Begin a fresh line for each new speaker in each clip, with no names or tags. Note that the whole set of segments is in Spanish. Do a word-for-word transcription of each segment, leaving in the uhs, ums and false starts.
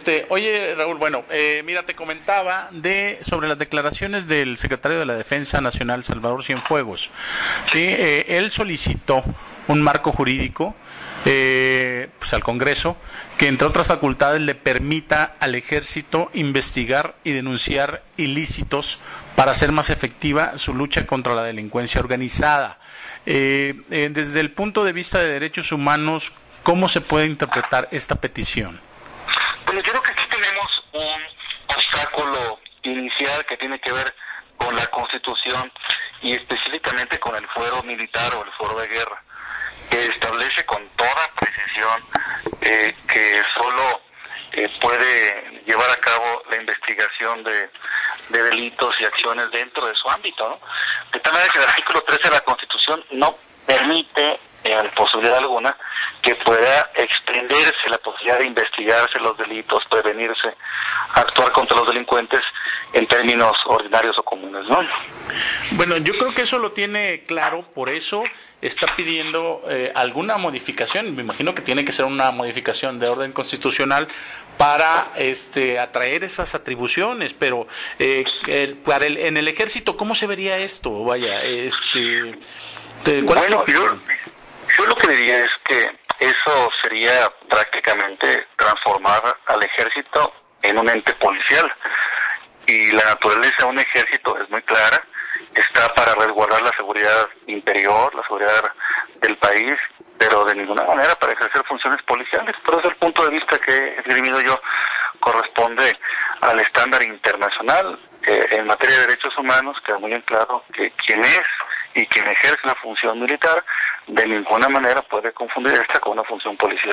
Este, oye, Raúl, bueno, eh, mira, te comentaba de sobre las declaraciones del secretario de la Defensa Nacional, Salvador Cienfuegos. Sí, eh, él solicitó un marco jurídico eh, pues al Congreso que, entre otras facultades, le permita al Ejército investigar y denunciar ilícitos para hacer más efectiva su lucha contra la delincuencia organizada. Eh, eh, desde el punto de vista de derechos humanos, ¿cómo se puede interpretar esta petición?
Bueno, yo creo que aquí tenemos un obstáculo inicial que tiene que ver con la Constitución y específicamente con el fuero militar o el fuero de guerra, que establece con toda precisión eh, que solo eh, puede llevar a cabo la investigación de, de delitos y acciones dentro de su ámbito, ¿no? De tal manera que el artículo trece de la Constitución no permite, en posibilidad alguna, que pueda extenderse la posibilidad de investigarse los delitos, prevenirse, actuar contra los delincuentes en términos ordinarios o comunes, ¿no?
Bueno, yo creo que eso lo tiene claro, por eso está pidiendo eh, alguna modificación. Me imagino que tiene que ser una modificación de orden constitucional para este atraer esas atribuciones, pero eh, el, para el, en el Ejército, ¿cómo se vería esto? Vaya, este,
bueno, yo, yo lo que diría es que eso sería prácticamente transformar al Ejército en un ente policial. Y la naturaleza de un ejército es muy clara, está para resguardar la seguridad interior, la seguridad del país, pero de ninguna manera para ejercer funciones policiales. Por eso el punto de vista que he esgrimido yo corresponde al estándar internacional. Eh, en materia de derechos humanos queda muy bien claro que quien es y quien ejerce una función militar de ninguna manera puede confundir esta con una función policial.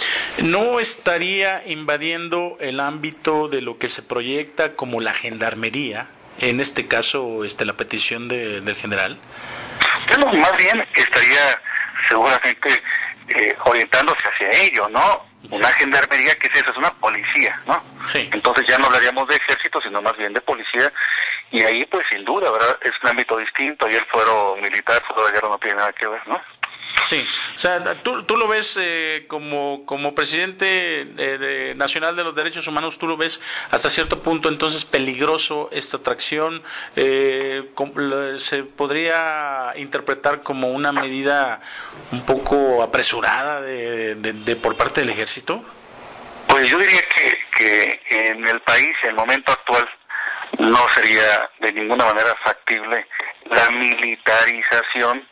¿No estaría invadiendo el ámbito de lo que se proyecta como la gendarmería, en este caso este la petición de, del general?
Bueno, más bien estaría seguramente eh, orientándose hacia ello, ¿no? Sí. Una gendarmería, ¿qué es eso? Es una policía, ¿no?
Sí.
Entonces ya no hablaríamos de ejército, sino más bien de policía, y ahí pues sin duda, ¿verdad? Es un ámbito distinto, y el fuero militar, el fuero de guerra no tiene nada que ver, ¿no?
Sí, o sea, tú, tú lo ves eh, como, como presidente de, de nacional de los derechos humanos, tú lo ves hasta cierto punto entonces peligroso esta atracción, eh, se podría interpretar como una medida un poco apresurada de, de, de por parte del Ejército.
Pues yo diría que, que en el país, en el momento actual, no sería de ninguna manera factible la militarización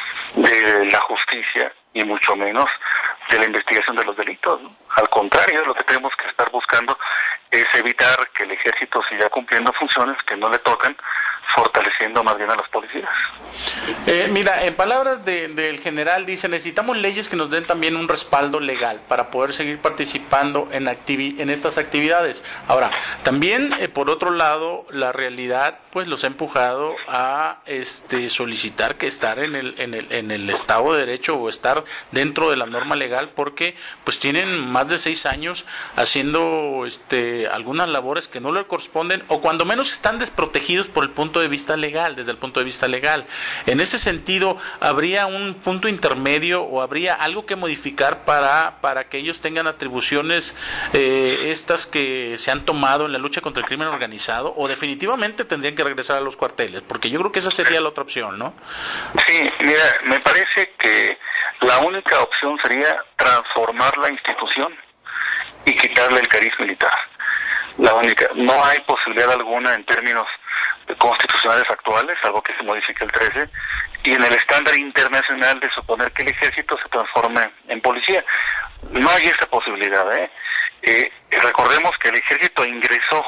de la justicia y mucho menos de la investigación de los delitos, ¿no? Al contrario, lo que tenemos que estar buscando es evitar que el ejército siga cumpliendo funciones que no le tocan, fortaleciendo más bien a los policías.
Eh, mira, en palabras de, del general dice, necesitamos leyes que nos den también un respaldo legal para poder seguir participando en, activi en estas actividades. Ahora, también eh, por otro lado, la realidad pues los ha empujado a este solicitar que estar en el, en el, en el Estado de Derecho o estar dentro de la norma legal, porque pues tienen más de seis años haciendo este algunas labores que no le corresponden, o cuando menos están desprotegidos por el punto de vista legal, desde el punto de vista legal. En ese sentido, ¿habría un punto intermedio o habría algo que modificar para, para que ellos tengan atribuciones eh, estas que se han tomado en la lucha contra el crimen organizado, o definitivamente tendrían que regresar a los cuarteles? Porque yo creo que esa sería la otra opción, ¿no?
Sí, mira, me parece que la única opción sería transformar la institución y quitarle el cariz militar. La única, no hay posibilidad alguna en términos constitucionales actuales, algo que se modifique el trece, y en el estándar internacional de suponer que el ejército se transforme en policía. No hay esa posibilidad, ¿eh? Eh, recordemos que el ejército ingresó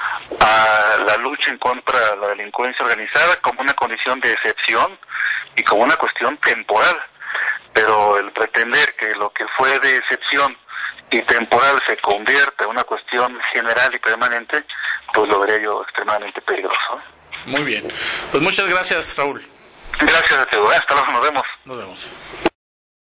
a la lucha en contra de la delincuencia organizada como una condición de excepción y como una cuestión temporal, pero el pretender que lo que fue de excepción y temporal se convierta en una cuestión general y permanente, pues lo vería yo extremadamente peligroso.
Muy bien. Pues muchas gracias, Raúl.
Gracias a ti. Hasta luego, nos vemos.
Nos vemos.